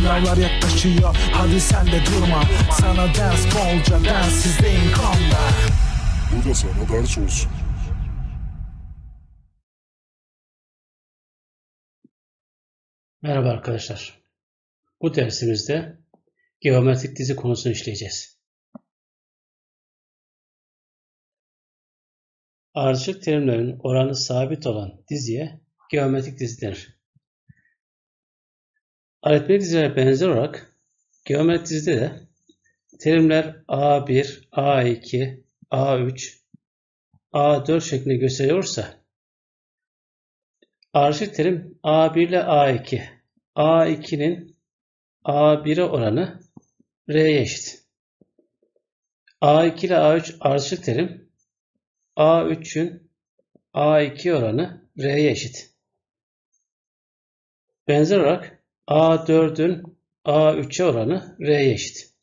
Sınavlar yaklaşıyor, hadi sen de durma. Sana ders bolca, densizliğin kanla. Bu da sana ders olsun. Merhaba arkadaşlar. Bu dersimizde geometrik dizi konusunu işleyeceğiz. Ardışık terimlerin oranı sabit olan diziye geometrik dizi denir. Aritmetik dizilere benzer olarak geometrik dizide de terimler A1, A2, A3, A4 şeklinde gösteriyorsa ardışık terim A1 ile A2, A2'nin A1'e oranı R'ye eşit. A2 ile A3 ardışık terim A3'ün A2 oranı R'ye eşit. Benzer olarak A4'ün A3'e oranı R'ye eşit.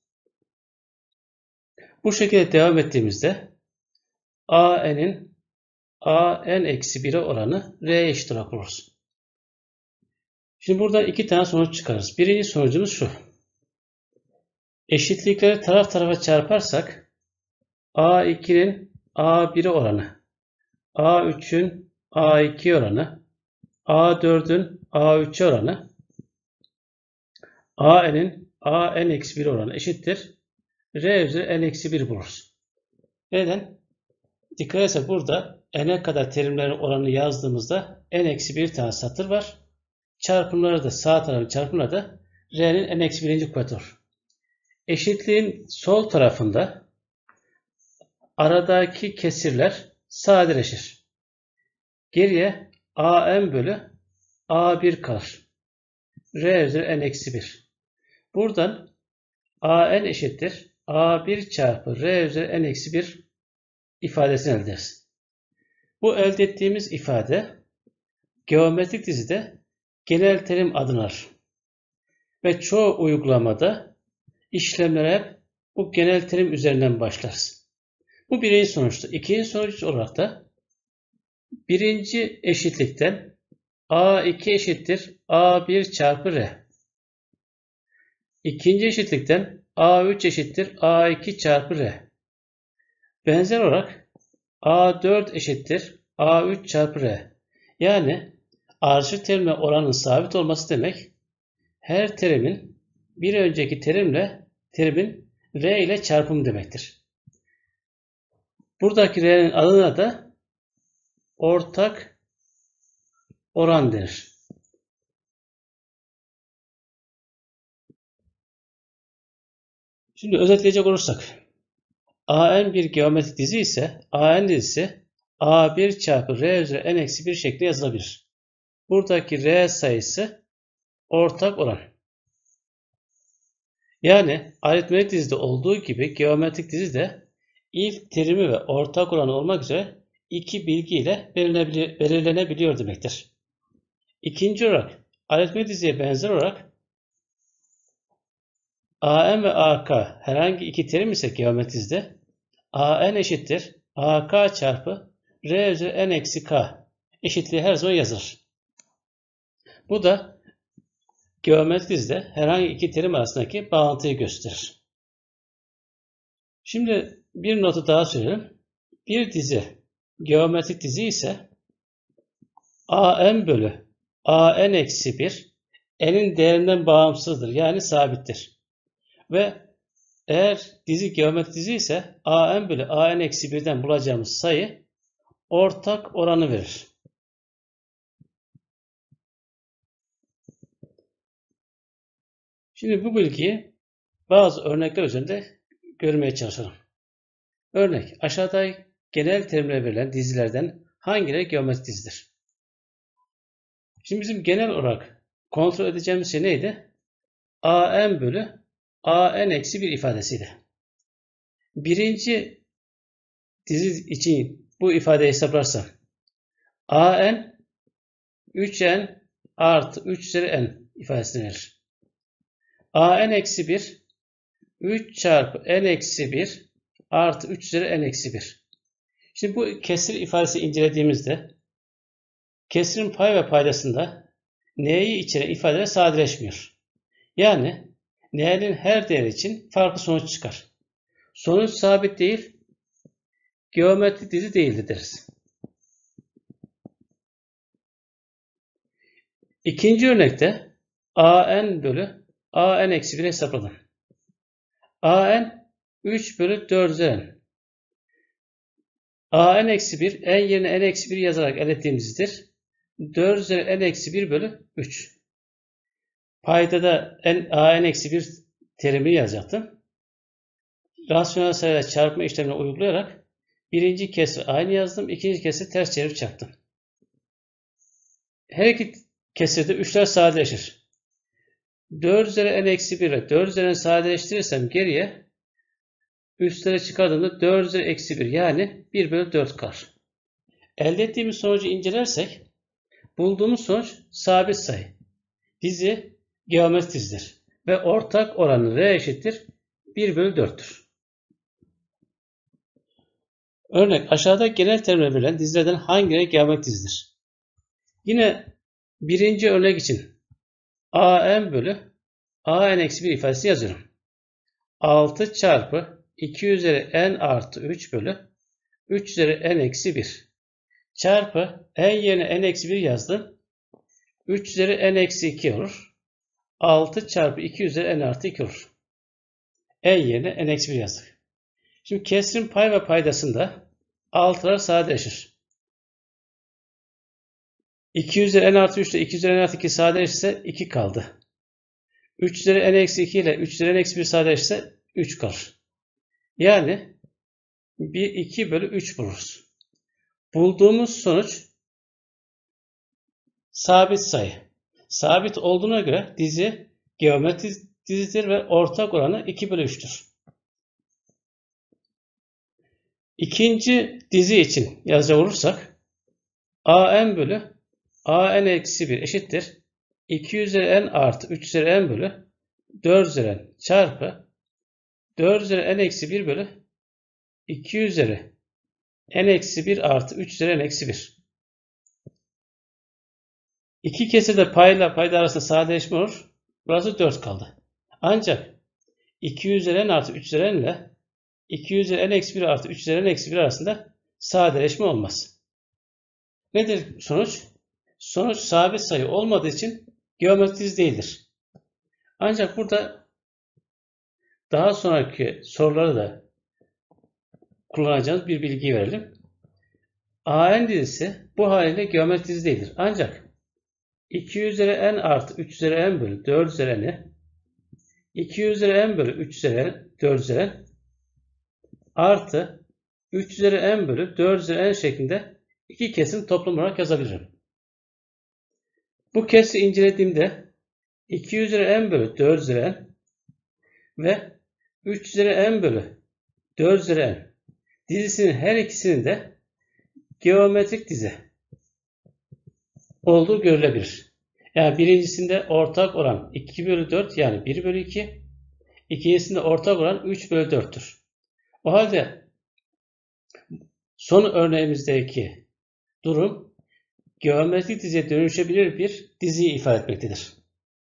Bu şekilde devam ettiğimizde AN'in AN-1'e oranı R'ye eşit olarak buluruz. Şimdi buradan iki tane sonuç çıkarırız. Birinci sonucumuz şu. Eşitlikleri taraf tarafa çarparsak A2'nin A1'e oranı, A3'ün A2 oranı, A4'ün A3 oranı, AN'in AN-1 oranı eşittir. R üzeri N-1 buluruz. Neden? Dikkat etse burada N'e kadar terimlerin oranını yazdığımızda N-1 tane satır var. Çarpımları da sağ tarafın çarpımları da R'nin N-1. kuvveti olur. Eşitliğin sol tarafında aradaki kesirler sadeleşir. Geriye AM bölü A1 kalır. R üzeri N-1. Buradan AN eşittir A1 çarpı R üzeri N-1 ifadesini elde ederiz. Bu elde ettiğimiz ifade geometrik dizide genel terim adını alır. Ve çoğu uygulamada işlemlere hep bu genel terim üzerinden başlarız. Bu birinci sonuçtu. İkinci sonuç olarak da birinci eşitlikten A2 eşittir A1 çarpı R. İkinci eşitlikten A3 eşittir A2 çarpı R. Benzer olarak A4 eşittir A3 çarpı R. Yani ardışık terimle oranın sabit olması demek her terimin bir önceki terimin R ile çarpımı demektir. Buradaki R'nin adına da ortak oran denir. Şimdi özetleyecek olursak AN bir geometrik dizi ise AN dizisi A1 çarpı R üzeri N-1 şeklinde yazılabilir. Buradaki R sayısı ortak oran. Yani aritmetik dizide olduğu gibi geometrik dizide ilk terimi ve ortak oranı olmak üzere iki bilgi ile belirlenebiliyor demektir. İkinci olarak aritmetik diziye benzer olarak AN ve AK herhangi iki terim ise geometrik dizide AN eşittir AK çarpı R üzeri N-K eşitliği her zaman yazılır. Bu da geometrik dizide herhangi iki terim arasındaki bağıntıyı gösterir. Şimdi bir notu daha söyleyelim. Bir dizi geometrik dizi ise AN bölü AN-1 N'in değerinden bağımsızdır. Yani sabittir. Ve eğer dizi geometrik dizi ise AN bölü AN-1'den bulacağımız sayı ortak oranı verir. Şimdi bu bilgiyi bazı örnekler üzerinde görmeye çalışalım. Örnek, aşağıda genel terimle verilen dizilerden hangileri geometrik dizidir? Şimdi bizim genel olarak kontrol edeceğimiz şey neydi? AN bölü AN-1 ifadesiydi. Birinci dizi için bu ifadeyi hesaplarsam AN 3N artı 3 üzeri N ifadesini verir. AN-1 3 çarpı N-1 artı 3 üzeri N-1. Şimdi bu kesir ifadesi incelediğimizde kesirin pay ve paydasında n'yi içeren ifadeler sadeleşmiyor. Yani n'nin her değeri için farklı sonuç çıkar. Sonuç sabit değil, geometrik dizi değildir deriz. İkinci örnekte an bölü an eksi 1 hesapladım. An 3 bölü 4 üzeri an eksi 1 n yerine n eksi 1 yazarak elde ettiğimizdir. 4 üzeri n eksi 1 bölü 3. Paydada an eksi 1 terimini yazacaktım. Rasyonel sayılar çarpma işlemini uygulayarak birinci kesri aynı yazdım. İkinci kesri ters çevirip çarptım. Her iki kesirde 3'ler sadeleşir. 4 üzeri n eksi 1 ile 4 üzeri n sadeleştirirsem geriye üstlere çıkardığımda 4 üzeri eksi 1 yani 1 bölü 4 kalır. Elde ettiğimiz sonucu incelersek bulduğumuz sonuç sabit sayı. Dizi geometrik dizidir. Ve ortak oranı r eşittir 1 bölü 4'tür. Örnek aşağıda genel terimle verilen dizilerden hangileri geometrik dizidir? Yine birinci örnek için an bölü an eksi 1 ifadesi yazıyorum. 6 çarpı 2 üzeri n artı 3 bölü 3 üzeri n eksi 1 çarpı n yerine n eksi 1 yazdım. 3 üzeri n eksi 2 olur. 6 çarpı 2 üzeri n artı 2 olur. N yerine n eksi 1 yazdık. Şimdi kesrin pay ve paydasında 6'lar sadeleşir. 2 üzeri n artı 3 ile 2 üzeri n artı 2 sadeleşirse 2 kaldı. 3 üzeri n eksi 2 ile 3 üzeri n eksi 1 sadeleşirse 3 kalır. Yani 2 bölü 3 buluruz. Bulduğumuz sonuç sabit sayı. Sabit olduğuna göre dizi geometrik dizidir ve ortak oranı 2 bölü 3'tür. İkinci dizi için yazacak olursak an bölü an eksi 1 eşittir 2 üzeri n artı 3 üzeri n bölü 4 üzeri n çarpı 4 üzeri n eksi 1 bölü 2 üzeri n eksi 1 artı 3 üzeri n eksi 1. İki kesirde payla payda arasında sadeleşme olur. Burası 4 kaldı. Ancak 2 üzeri n artı 3 üzeri n ile 2 üzeri n eksi 1 artı 3 üzeri n eksi 1 arasında sadeleşme olmaz. Nedir sonuç? Sonuç sabit sayı olmadığı için geometrik dizi değildir. Ancak burada daha sonraki soruları da kullanacağımız bir bilgi verelim. an dizisi bu haliyle geometrik dizi değildir. Ancak 2 üzeri n artı 3 üzeri n bölü 4 üzeri n 2 üzeri n bölü 3 üzeri n 4 üzeri n artı 3 üzeri n bölü 4 üzeri n şeklinde iki kesim toplam olarak yazabilirim. Bu kesri incelediğimde 2 üzeri n bölü 4 üzeri n ve 3 üzeri n bölü 4 üzeri n dizisinin her ikisinin de geometrik dizi olduğu görülebilir. Yani birincisinde ortak oran 2 bölü 4 yani 1 bölü 2. İkincisinde ortak oran 3 bölü 4'tür. O halde son örneğimizdeki durum geometrik diziye dönüşebilir bir diziyi ifade etmektedir.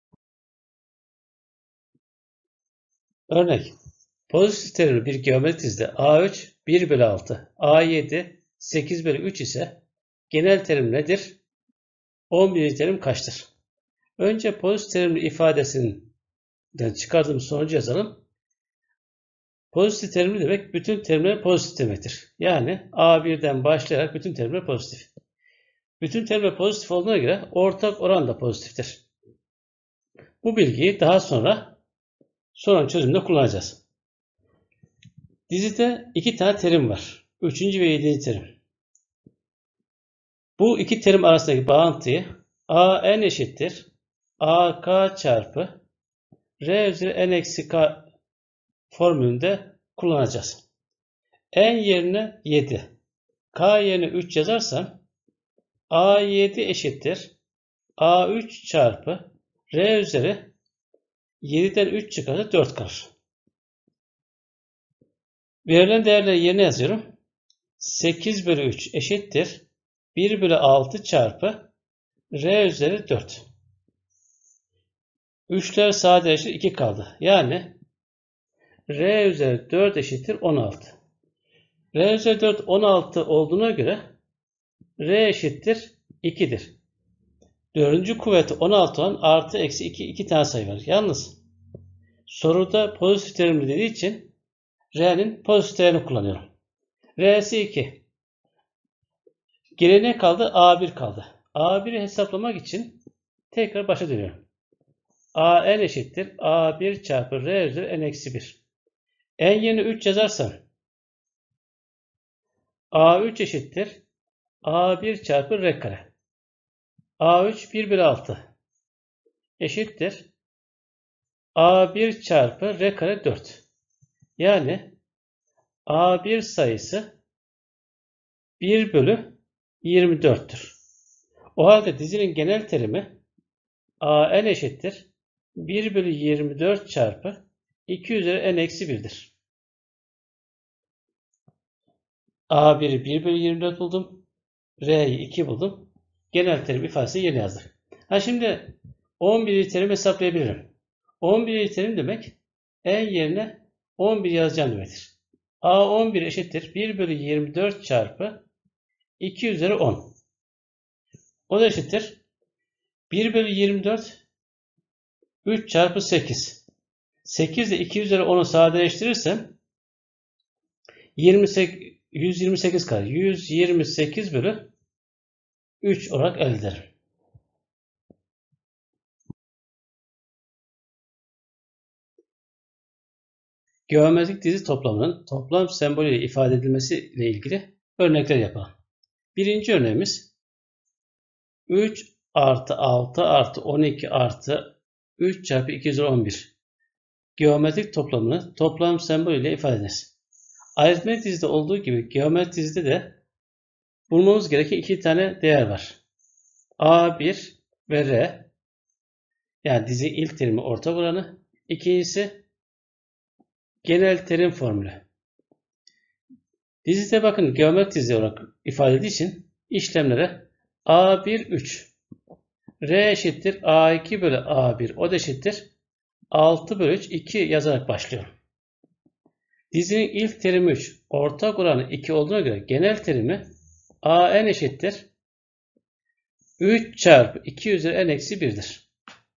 Örnek pozitif terimli bir geometrik dizide A3 1 bölü 6, A7 8 bölü 3 ise genel terim nedir? 11. terim kaçtır? Önce pozitif terimli ifadesinden çıkardığımız sonucu yazalım. Pozitif terimli demek bütün terimler pozitif demektir. Yani A1'den başlayarak bütün terimler pozitif. Bütün terimler pozitif olduğuna göre ortak oran da pozitiftir. Bu bilgiyi daha sonra sorunun çözümünde kullanacağız. Dizide iki tane terim var. 3. ve 7. terim. Bu iki terim arasındaki bağıntıyı an eşittir ak çarpı r üzeri n eksi k formülünde kullanacağız. N yerine 7, k yerine 3 yazarsam a7 eşittir a3 çarpı r üzeri 7'den 3 çıkarsa 4 kalır. Verilen değerleri yerine yazıyorum. 8 bölü 3 eşittir 1 bölü 6 çarpı r üzeri 4. 3'ler sadeleşir 2 kaldı. Yani R üzeri 4 eşittir 16. R üzeri 4 16 olduğuna göre R eşittir 2'dir. 4. kuvveti 16 olan artı eksi 2 tane sayı var. Yalnız soruda pozitif terimli dediği için R'nin pozitif terimini kullanıyorum. R'si 2. Geriye ne kaldı? A1 kaldı. A1'i hesaplamak için tekrar başa dönüyorum. AN eşittir A1 çarpı R üzeri n-1. N yerine 3 yazarsam A3 eşittir A1 çarpı R kare. A3 1 bölü 6 eşittir A1 çarpı R kare 4. Yani A1 sayısı 1 bölü 24'tür. O halde dizinin genel terimi AN eşittir 1 bölü 24 çarpı 2 üzeri n-1'dir. A1'i 1 bölü 24 buldum. R'yi 2 buldum. Genel terim ifadesi yerine yazdık. Şimdi 11'li terim hesaplayabilirim. 11'li terim demek n yerine 11 yazacağım demektir. A11 eşittir 1 bölü 24 çarpı 2 üzeri 10. O da eşittir 1 bölü 24 3 çarpı 8. 8 ile 2 üzeri 10'u sadeleştirirsem 128 kalır. 128 bölü 3 olarak elde ederim. Geometrik dizi toplamının toplam sembolüyle ifade edilmesi ile ilgili örnekler yapalım. Birinci örneğimiz 3 artı 6 artı 12 artı 3 çarpı 2 üzeri 11. Geometrik toplamını toplam sembolüyle ifade ediniz. Aritmetik dizide olduğu gibi geometrik dizide de bulmamız gereken iki tane değer var. A1 ve R. Yani dizinin ilk terimi ortak oranı. İkincisi genel terim formülü. Dizide bakın geometrik dizi olarak ifade edildiği için işlemlere A1 3. R eşittir A2 bölü A1. O da eşittir 6 bölü 3 2 yazarak başlıyorum. Dizinin ilk terimi 3. Ortak oranı 2 olduğuna göre genel terimi AN eşittir 3 çarpı 2 üzeri n-1'dir.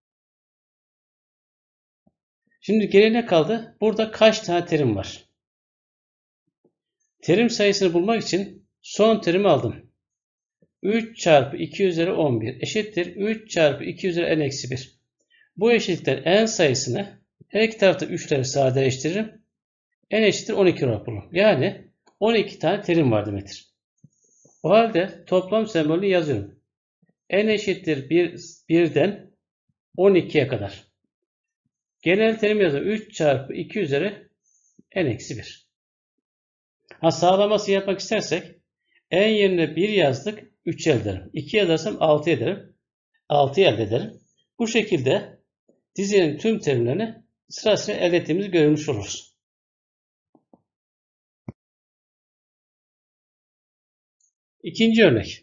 Şimdi geriye ne kaldı? Burada kaç tane terim var? Terim sayısını bulmak için son terimi aldım. 3 çarpı 2 üzeri 11 eşittir 3 çarpı 2 üzeri n-1. Bu eşitlikten n sayısını her iki tarafta 3'leri sadeleştiririm. N eşittir 12 olarak bulurum. Yani 12 tane terim var demektir. O halde toplam sembolünü yazıyorum. N eşittir 1'den 12'ye kadar. Genel terim yazıyorum. 3 çarpı 2 üzeri n-1. Sağlaması yapmak istersek n yerine 1 yazdık. 3 elde ederim. 2 yazarsam 6 ederim. 6 elde ederim. Bu şekilde dizinin tüm terimlerini sırasıyla elde ettiğimizi görmüş oluruz. İkinci örnek.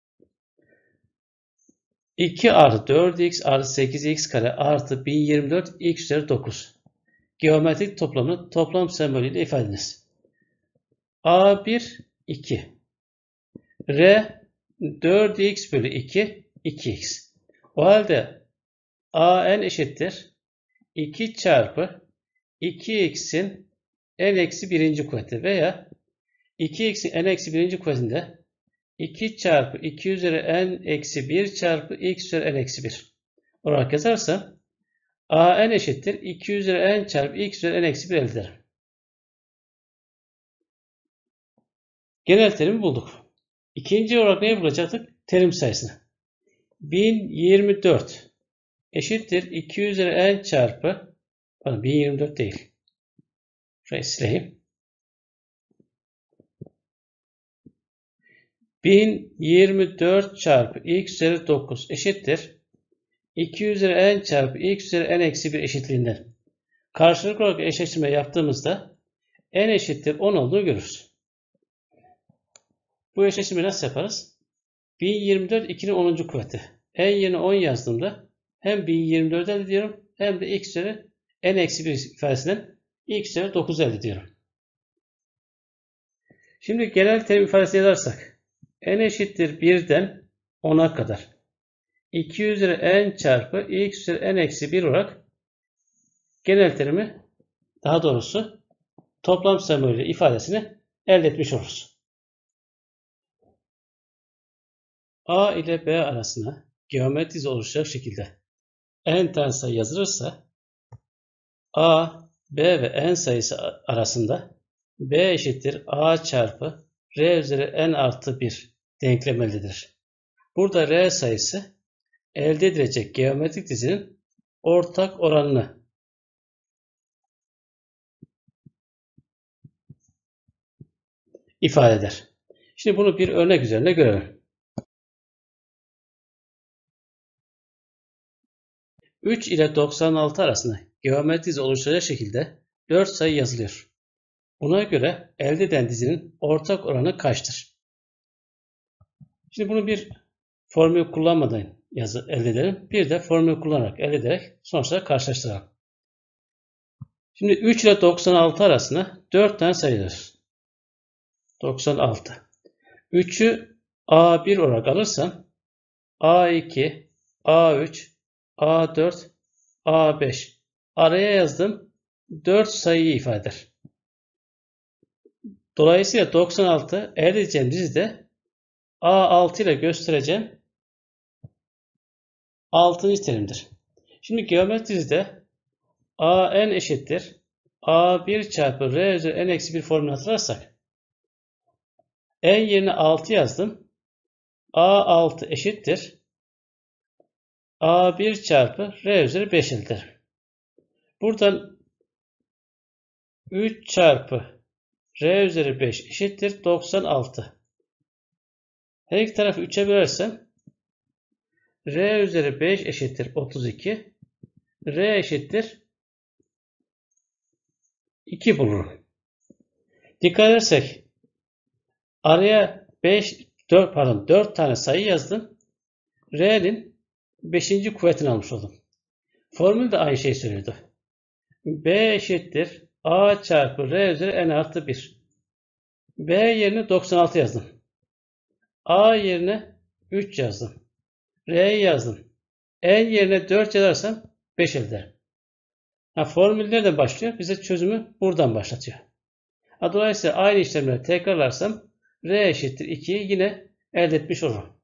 2 artı 4x artı 8x kare artı 1024 x üzeri 9. Geometrik toplamını toplam sembolüyle ifade ediniz. A1 2. R 4x bölü 2 2x. O halde AN eşittir 2 çarpı 2x'in n-1. kuvveti veya 2x'in n-1. kuvvetinde 2 çarpı 2 üzeri n-1 çarpı x üzeri n-1 olarak yazarsam AN eşittir 2 üzeri n çarpı x üzeri n-1 elde ederim. Genel terimi bulduk. İkinci olarak neyi bulacaktık? Terim sayısını. 1024 eşittir 2 üzeri n çarpı 1024 değil. Şurayı sileyim. 1024 çarpı x üzeri 9 eşittir 2 üzeri n çarpı x üzeri n-1 eşitliğinden. Karşılıklı olarak eşleştirme yaptığımızda n eşittir 10 olduğunu görürüz. Bu eşleştirmeyi nasıl yaparız? 1024 2'nin 10. kuvveti. N yerine 10 yazdığımda hem 1024 elde ediyorum hem de x üzeri n-1 ifadesinden x üzeri 9 elde ediyorum. Şimdi genel terim ifadesi yazarsak n eşittir 1'den 10'a kadar 2 üzeri n çarpı x üzeri n-1 olarak genel terimi, daha doğrusu toplam sembolü ifadesini elde etmiş oluruz. A ile B arasına geometrik dizi oluşacak şekilde n tane sayı yazılırsa A, B ve n sayısı arasında B eşittir A çarpı R üzeri n artı 1 denklemi elde edilir. Burada R sayısı elde edilecek geometrik dizinin ortak oranını ifade eder. Şimdi bunu bir örnek üzerinde görelim. 3 ile 96 arasında geometrik dizi oluşturacak şekilde 4 sayı yazılıyor. Buna göre elde edilen dizinin ortak oranı kaçtır? Şimdi bunu bir formül kullanmadan elde edelim. Bir de formül kullanarak elde ederek sonuçları karşılaştıralım. Şimdi 3 ile 96 arasında 4 tane sayı yazıyoruz. 96. 3'ü A1 olarak alırsam A2, A3, A4, A5. Araya yazdım. 4 sayıyı ifade eder. Dolayısıyla 96 elde edeceğim dizide A6 ile göstereceğim 6. terimdir. Şimdi geometrik dizide AN eşittir A1 çarpı R üzeri n-1 formülünü hatırlarsak n yerine 6 yazdım. A6 eşittir A1 çarpı R üzeri 5 elde ederim. Buradan 3 çarpı R üzeri 5 eşittir 96. Her iki tarafı 3'e bölersem R üzeri 5 eşittir 32. R eşittir 2 bulurum. Dikkat edersek araya 4 tane sayı yazdım. R'nin 5. kuvvetini almış oldum. Formül de aynı şeyi söylüyordu. B eşittir A çarpı R üzeri n artı 1. B yerine 96 yazdım. A yerine 3 yazdım. R'yi yazdım. N yerine 4 yazarsam 5 elde ederim. Formül nereden başlıyor? Bize çözümü buradan başlatıyor. Dolayısıyla aynı işlemleri tekrarlarsam R eşittir 2'yi yine elde etmiş olurum.